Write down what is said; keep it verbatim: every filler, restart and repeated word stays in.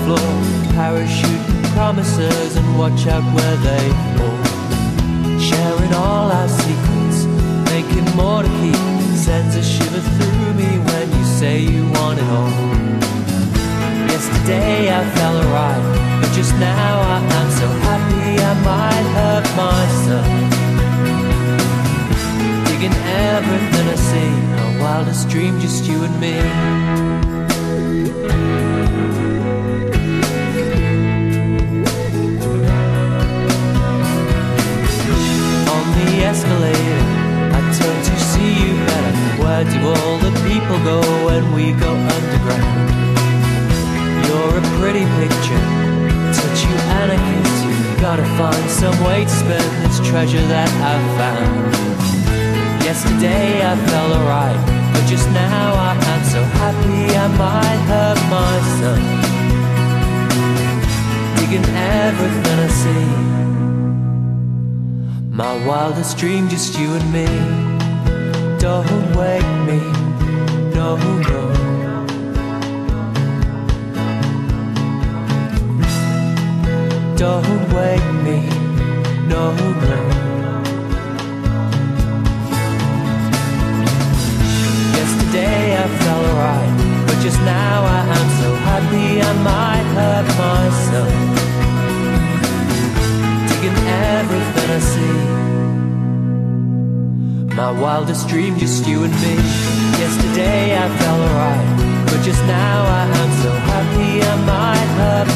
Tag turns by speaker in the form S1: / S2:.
S1: floor, parachuting promises and watch out where they fall. Sharing all our secrets, making more to keep, sends a shiver through me when you say you want it all. Yesterday I felt alright, but just now I am so happy I might hurt myself. Digging everything I see, our wildest dream, just you and me. On the escalator, I turn to see you better. Where do all the people go when we go underground? You're a pretty picture, touch you and I kiss you. Gotta find some way to spend this treasure that I've found. Yesterday I felt alright, but just now I am so happy I might hurt myself. Digging everything I see, my wildest dream, just you and me. Don't wake me, no, no. Don't wake me, no, no. Yesterday I felt alright, but just now I am so happy I might hurt myself. Digging everything I see, my wildest dream, just you and me. Yesterday I felt alright, but just now I am so happy I might hurt